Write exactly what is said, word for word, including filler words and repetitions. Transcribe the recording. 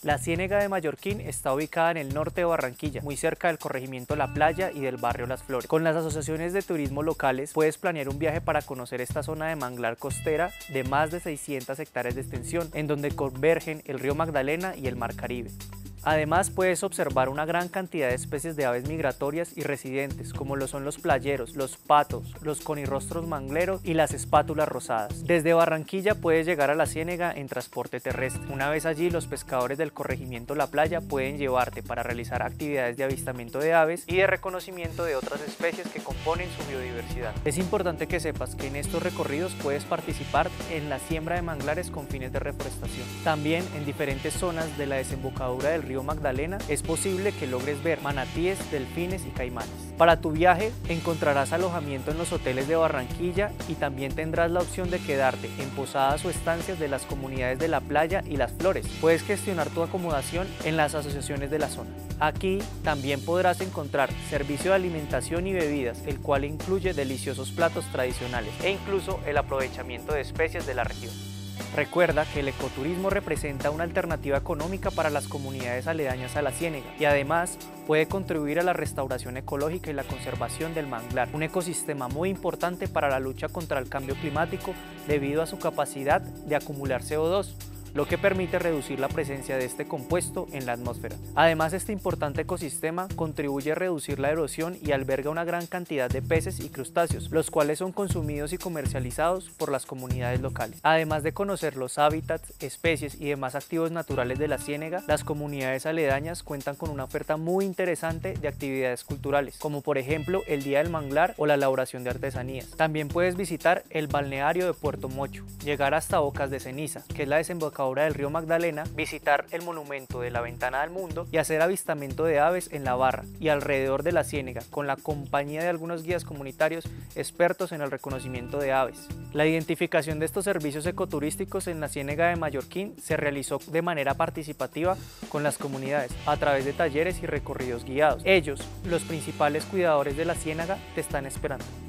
La Ciénaga de Mallorquín está ubicada en el norte de Barranquilla, muy cerca del corregimiento La Playa y del barrio Las Flores. Con las asociaciones de turismo locales puedes planear un viaje para conocer esta zona de manglar costera de más de seiscientas hectáreas de extensión, en donde convergen el río Magdalena y el mar Caribe. Además puedes observar una gran cantidad de especies de aves migratorias y residentes, como lo son los playeros, los patos, los conirrostros mangleros y las espátulas rosadas. Desde Barranquilla puedes llegar a la Ciénaga en transporte terrestre. Una vez allí, los pescadores del corregimiento La Playa pueden llevarte para realizar actividades de avistamiento de aves y de reconocimiento de otras especies que componen su biodiversidad. Es importante que sepas que en estos recorridos puedes participar en la siembra de manglares con fines de reforestación. También en diferentes zonas de la desembocadura del río Magdalena es posible que logres ver manatíes, delfines y caimanes. Para tu viaje encontrarás alojamiento en los hoteles de Barranquilla y también tendrás la opción de quedarte en posadas o estancias de las comunidades de La Playa y Las Flores. Puedes gestionar tu acomodación en las asociaciones de la zona. Aquí también podrás encontrar servicio de alimentación y bebidas, el cual incluye deliciosos platos tradicionales e incluso el aprovechamiento de especies de la región. Recuerda que el ecoturismo representa una alternativa económica para las comunidades aledañas a la Ciénaga y además puede contribuir a la restauración ecológica y la conservación del manglar, un ecosistema muy importante para la lucha contra el cambio climático debido a su capacidad de acumular C O dos, lo que permite reducir la presencia de este compuesto en la atmósfera. Además, este importante ecosistema contribuye a reducir la erosión y alberga una gran cantidad de peces y crustáceos, los cuales son consumidos y comercializados por las comunidades locales. Además de conocer los hábitats, especies y demás activos naturales de la Ciénaga, las comunidades aledañas cuentan con una oferta muy interesante de actividades culturales, como por ejemplo el Día del Manglar o la elaboración de artesanías. También puedes visitar el balneario de Puerto Mocho, llegar hasta Bocas de Ceniza, que es la desembocadura del río Magdalena, visitar el monumento de la Ventana del Mundo y hacer avistamiento de aves en la barra y alrededor de la Ciénaga, con la compañía de algunos guías comunitarios expertos en el reconocimiento de aves. La identificación de estos servicios ecoturísticos en la Ciénaga de Mallorquín se realizó de manera participativa con las comunidades a través de talleres y recorridos guiados. Ellos, los principales cuidadores de la Ciénaga, te están esperando.